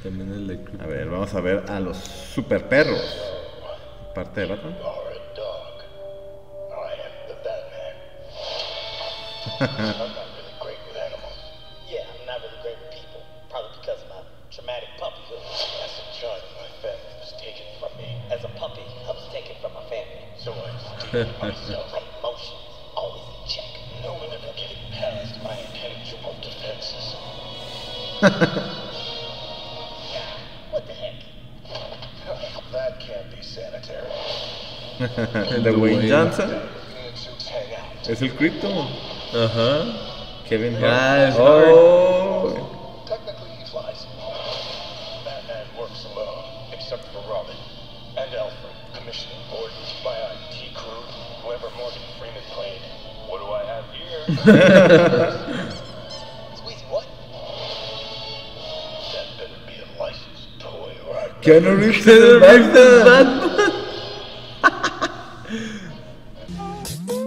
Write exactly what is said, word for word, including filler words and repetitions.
También el de Creep. A ver, vamos a ver a los super perros. Parte de Batman. I'm not really great with animals. Yeah, I'm not really great with people. Probably because of my traumatic puppyhood. As a child, my family was taken from me. As a puppy, I was taken from my family. So I steal myself. My emotions always in check. No one ever getting past my impenetrable defenses. What the heck? That can't be sanitary. El de Wayne Johnson. Lunatics hang out. Es el Crypto. Ajá. Kevin Ah, Hart. es Oh. Technically, he flies. Batman works alone, except for Robin and Alfred, Commissioner Gordon, my I T crew, whoever Morgan Freeman played. What do I have here? Squeezy, what? That better be a licensed toy, or I Keanu Reeves Keanu es Reeves es Batman. Batman.